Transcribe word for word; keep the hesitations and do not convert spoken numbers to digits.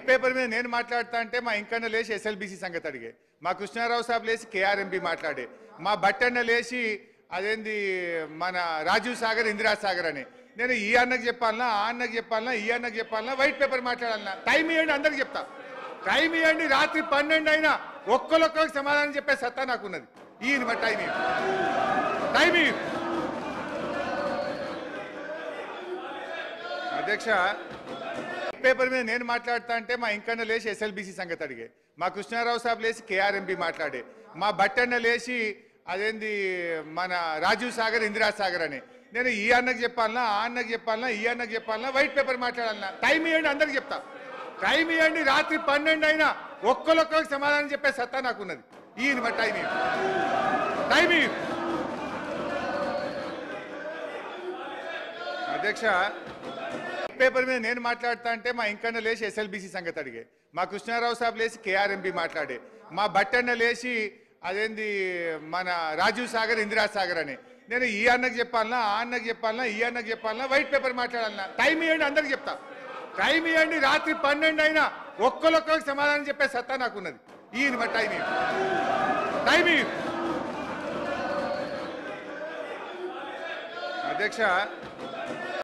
Paper మీద నేను మాట్లాడుతా అంటే మా ఇంకన్న లేచి ఎస్ఎల్బీసీ సంగతి అడిగే, మా కృష్ణారావు సాబ్ లేచి కేఆర్ఎంపీ మాట్లాడే, మా బట్టన్న లేచి అదేంది మన రాజీవ్ సాగర్ ఇందిరా సాగర్ అని. నేను ఈ అన్నకు చెప్పాలన్నా, ఆ అన్నకు చెప్పాలన్నా, ఈ అన్నకు చెప్పాలన్నా, వైట్ పేపర్ మాట్లాడాలన్నా? టైం ఇవ్వండి, అందరికి చెప్తా. టైం ఇవ్వండి, రాత్రి పన్నెండు అయినా ఒక్కరొక్కరికి సమాధానం చెప్పే సత్తా నాకున్నది. ఈయన మా టైం టైం అధ్యక్ష, పేపర్ మీద నేను మాట్లాడుతా అంటే మా ఇంకన్న లేచి ఎస్ఎల్బీసీ సంగతి అడిగే, మా కృష్ణారావు సాబ్ లేచి కేఆర్ఎంపీ మాట్లాడే, మా బట్టన్న లేచి అదేంది మన రాజీవ్ సాగర్ ఇందిరా సాగర్ అని. నేను ఈ అన్నకు చెప్పాలన్నా, ఆ అన్నకు చెప్పాలన్నా, ఈ అన్నకు చెప్పాలన్నా, వైట్ పేపర్ మాట్లాడాలన్నా? టైం ఇవ్వండి, అందరికి చెప్తా. టైం ఇవ్వండి, రాత్రి పన్నెండు అయినా ఒక్కరొక్కరికి సమాధానం చెప్పే సత్తా నాకున్నది. ఈయన మా టైం టైం అధ్యక్ష, పేపర్ మీద నేను మాట్లాడుతా అంటే మా ఇంకన్న లేచి ఎస్ఎల్బీసీ సంగతి అడిగే, మా కృష్ణారావు సాబ్ లేచి కేఆర్ఎంపీ మాట్లాడే, మా బట్టన్న లేచి అదేంది మన రాజీవ్ సాగర్ ఇందిరా సాగర్ అని. నేను ఈ అన్నకు చెప్పాలన్నా, ఆ అన్నకు చెప్పాలన్నా, ఈ అన్నకు చెప్పాలన్నా, వైట్ పేపర్ మాట్లాడాలన్నా? టైం ఇవ్వండి, అందరికి చెప్తా. టైం ఇవ్వండి, రాత్రి పన్నెండు అయినా ఒక్కరొక్కరికి సమాధానం చెప్పే సత్తా నాకున్నది. ఈయన మా టైం టైం అధ్యక్ష,